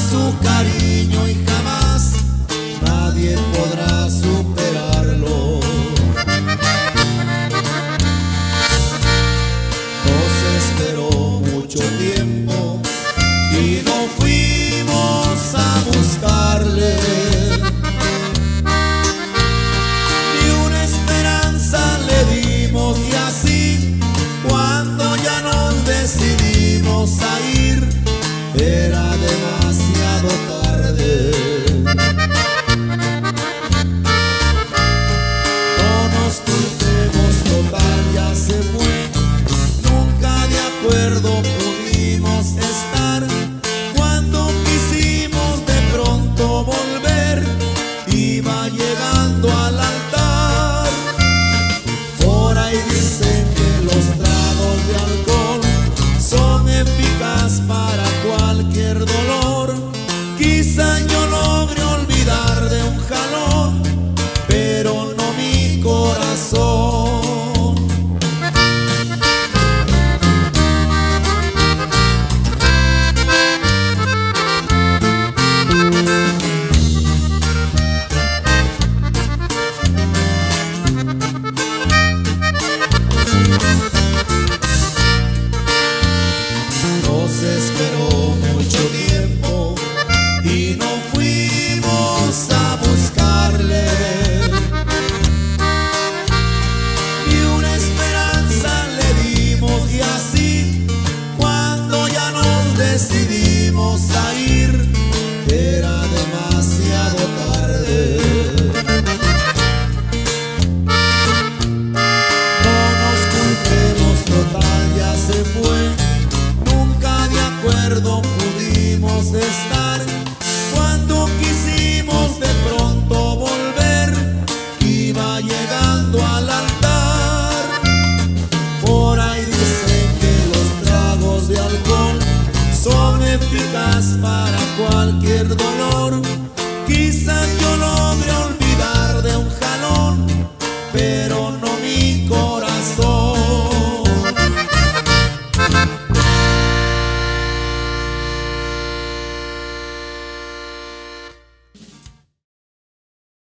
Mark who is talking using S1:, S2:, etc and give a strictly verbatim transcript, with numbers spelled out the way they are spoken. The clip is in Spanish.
S1: su cariño y jamás nadie podrá superarlo. Nos esperó mucho tiempo y no fuimos a buscarle ni una esperanza le dimos, y así cuando ya nos decidimos a ir era demasiado tarde. No nos culpemos, total ya se fue, nunca de acuerdo pudimos estar. Cuando quisimos de pronto volver, iba llegando al altar. Por ahí dicen